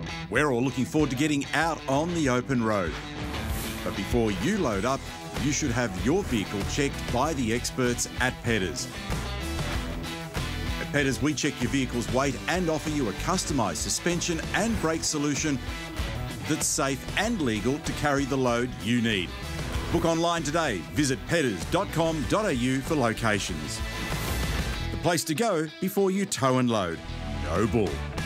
We're all looking forward to getting out on the open road. But before you load up, you should have your vehicle checked by the experts at Pedders. At Pedders, we check your vehicle's weight and offer you a customised suspension and brake solution that's safe and legal to carry the load you need. Book online today. Visit pedders.com.au for locations. The place to go before you tow and load. No bull.